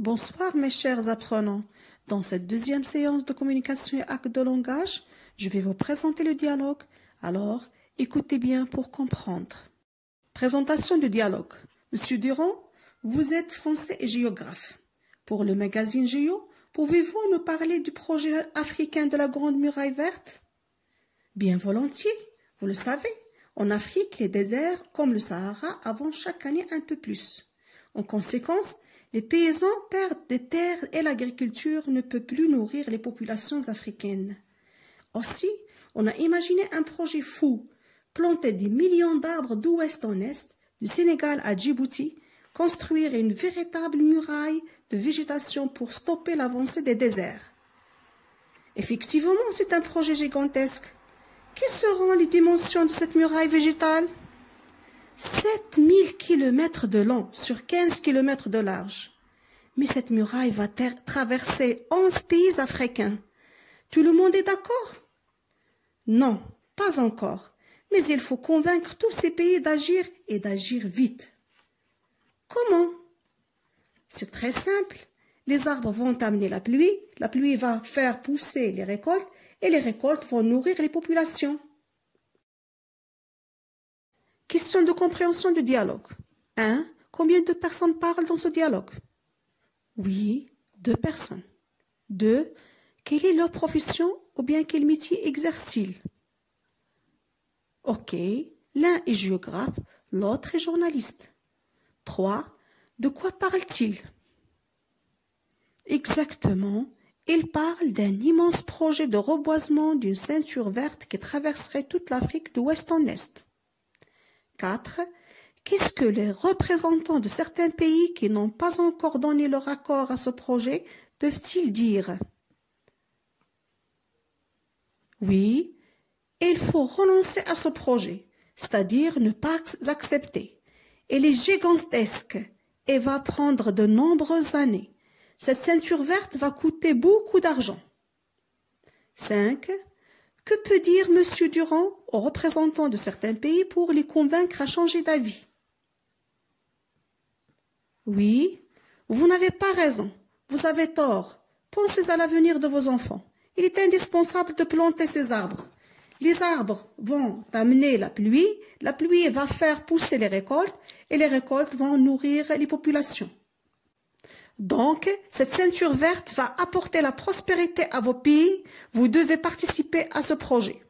Bonsoir mes chers apprenants. Dans cette deuxième séance de communication et acte de langage, je vais vous présenter le dialogue. Alors, écoutez bien pour comprendre. Présentation du dialogue. Monsieur Durand, vous êtes français et géographe. Pour le magazine Géo, pouvez-vous nous parler du projet africain de la Grande Muraille Verte? Bien volontiers, vous le savez. En Afrique, les déserts, comme le Sahara, avancent chaque année un peu plus. En conséquence, les paysans perdent des terres et l'agriculture ne peut plus nourrir les populations africaines. Aussi, on a imaginé un projet fou, planter des millions d'arbres d'ouest en est, du Sénégal à Djibouti, construire une véritable muraille de végétation pour stopper l'avancée des déserts. Effectivement, c'est un projet gigantesque. Quelles seront les dimensions de cette muraille végétale? 7000 km de long sur 15 km de large. Mais cette muraille va traverser 11 pays africains. Tout le monde est d'accord? Non, pas encore. Mais il faut convaincre tous ces pays d'agir et d'agir vite. Comment? C'est très simple. Les arbres vont amener la pluie va faire pousser les récoltes et les récoltes vont nourrir les populations. Question de compréhension du dialogue. 1. Combien de personnes parlent dans ce dialogue? Oui, 2 personnes. 2. Quelle est leur profession ou bien quel métier exercent-ils? Ok, l'un est géographe, l'autre est journaliste. 3. De quoi parlent-ils? Exactement, ils parlent d'un immense projet de reboisement d'une ceinture verte qui traverserait toute l'Afrique d'ouest en est. 4. Qu'est-ce que les représentants de certains pays qui n'ont pas encore donné leur accord à ce projet peuvent-ils dire? Oui, il faut renoncer à ce projet, c'est-à-dire ne pas accepter. Il est gigantesque et va prendre de nombreuses années. Cette ceinture verte va coûter beaucoup d'argent. 5. Que peut dire M. Durand aux représentants de certains pays pour les convaincre à changer d'avis? Oui, vous n'avez pas raison, vous avez tort. Pensez à l'avenir de vos enfants. Il est indispensable de planter ces arbres. Les arbres vont amener la pluie va faire pousser les récoltes et les récoltes vont nourrir les populations. Donc, cette ceinture verte va apporter la prospérité à vos pays. Vous devez participer à ce projet.